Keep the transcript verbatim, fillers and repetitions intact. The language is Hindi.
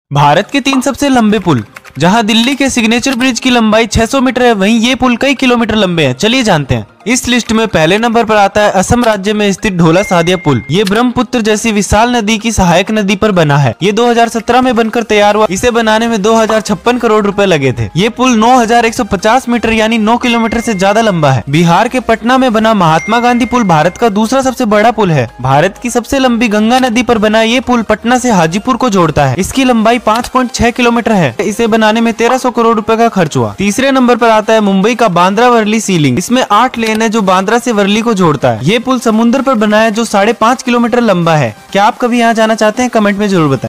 भारत के तीन सबसे लंबे पुल। जहां दिल्ली के सिग्नेचर ब्रिज की लंबाई छह सौ मीटर है, वहीं ये पुल कई किलोमीटर लंबे हैं। चलिए जानते हैं। इस लिस्ट में पहले नंबर पर आता है असम राज्य में स्थित ढोला सादिया पुल। ये ब्रह्मपुत्र जैसी विशाल नदी की सहायक नदी पर बना है। ये दो हज़ार सत्रह में बनकर तैयार हुआ। इसे बनाने में दो हजार छप्पन करोड़ रुपए लगे थे। ये पुल नौ हजार एक सौ पचास मीटर यानी नौ किलोमीटर से ज्यादा लंबा है। बिहार के पटना में बना महात्मा गांधी पुल भारत का दूसरा सबसे बड़ा पुल है। भारत की सबसे लंबी गंगा नदी पर बना ये पुल पटना से हाजीपुर को जोड़ता है। इसकी लंबाई पाँच पॉइंट छह किलोमीटर है। इसे बनाने में तेरह सौ करोड़ रुपए का खर्च हुआ। तीसरे नंबर पर आता है मुंबई का बांद्रा वर्ली सी लिंक। इसमें आठ लेन है जो बांद्रा से वर्ली को जोड़ता है। ये पुल समुद्र पर बना है जो साढ़े पाँच किलोमीटर लंबा है। क्या आप कभी यहाँ जाना चाहते हैं? कमेंट में जरूर बताएं।